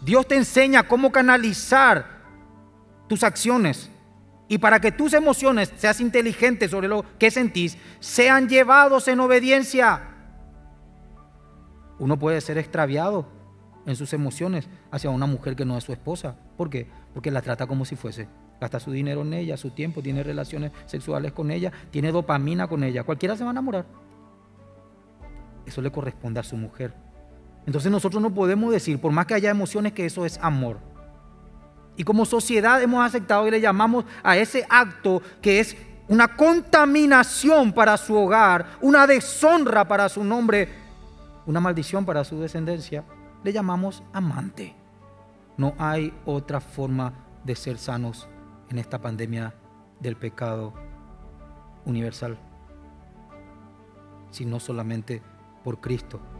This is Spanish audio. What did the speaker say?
Dios te enseña cómo canalizar tus acciones. Y para que tus emociones, seas inteligente sobre lo que sentís, sean llevados en obediencia. Uno puede ser extraviado en sus emociones hacia una mujer que no es su esposa. ¿Por qué? Porque la trata como si fuese. Gasta su dinero en ella, su tiempo, tiene relaciones sexuales con ella, tiene dopamina con ella. Cualquiera se va a enamorar. Eso le corresponde a su mujer. Entonces nosotros no podemos decir, por más que haya emociones, que eso es amor. Y como sociedad hemos aceptado y le llamamos a ese acto que es una contaminación para su hogar, una deshonra para su nombre, una maldición para su descendencia, le llamamos amante. No hay otra forma de ser sanos en esta pandemia del pecado universal, sino solamente por Cristo.